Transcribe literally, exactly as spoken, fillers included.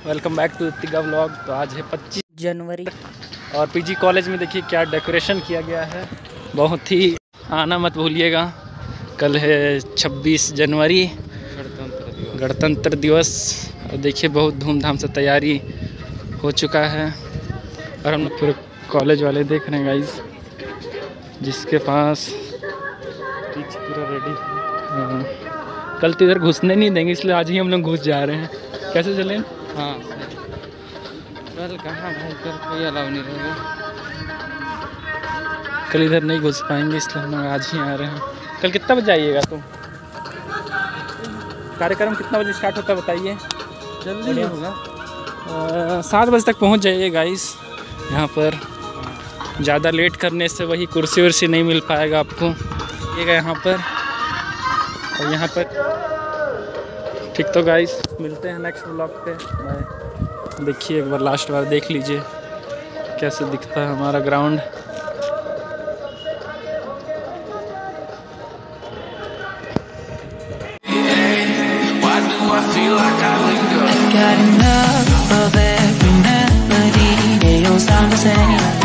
Welcome back to Tiga vlog. तो आज है पच्चीस जनवरी और पीजी कॉलेज में देखिए क्या डेकोरेशन किया गया है। बहुत ही आना मत भूलिएगा। कल है छब्बीस जनवरी गणतंत्र दिवस गणतंत्र दिवस और देखिए बहुत धूमधाम से तैयारी हो चुका है। और हम लोग पूरे कॉलेज वाले देख रहे हैं गाइस, जिसके पास पीछे पूरा रेडी है। कल तो इधर घुसने नहीं देंगे, इसलिए आज ही हम लोग घुस जा रहे हैं। कैसे चलें? हाँ कल कहाँ भाई, कल कोई अलाउ नहीं रहेगा। कल इधर नहीं घुस पाएंगे, इसलिए हम लोग आज ही आ रहे हैं। कल कितना बजे आइएगा तुम? कार्यक्रम कितना बजे स्टार्ट होता है बताइए? जल्दी होगा, सात बजे तक पहुंच जाइए गाइस। यहाँ पर ज़्यादा लेट करने से वही कुर्सी उर्सी नहीं मिल पाएगा आपको। ये यहाँ पर और यहाँ पर ठीक। तो गाइस मिलते हैं नेक्स्ट व्लॉग पे। बाय। देखिए एक बार लास्ट बार देख लीजिए कैसे दिखता है हमारा ground. Got enough of every melody, they all sound the same.